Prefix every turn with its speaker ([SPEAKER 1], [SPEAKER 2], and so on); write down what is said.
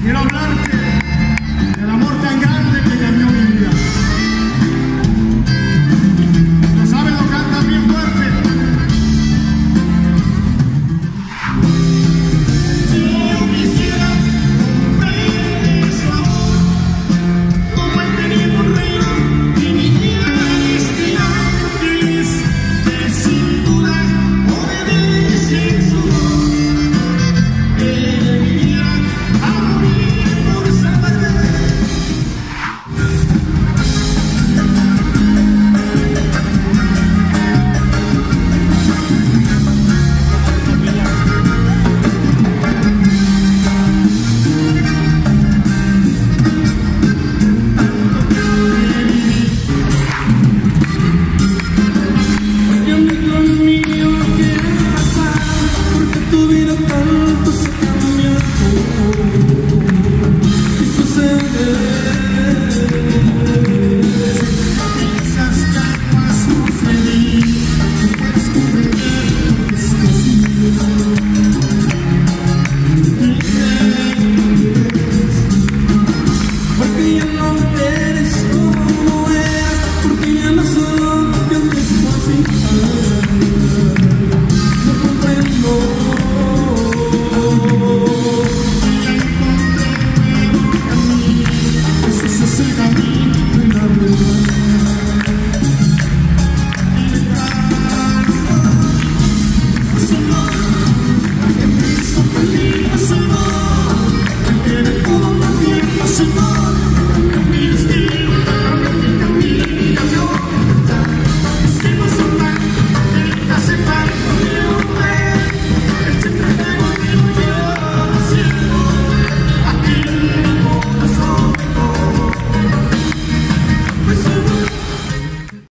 [SPEAKER 1] quiero hablarte del amor tan grande que cambió mi vida. ¿Lo sabes? Lo cantan bien fuerte. Yo quisiera comprender su amor como el tenía un rey y mi vida estará feliz, que sin duda obedece su voz. Él viviera a morir por salvarme. Feliz.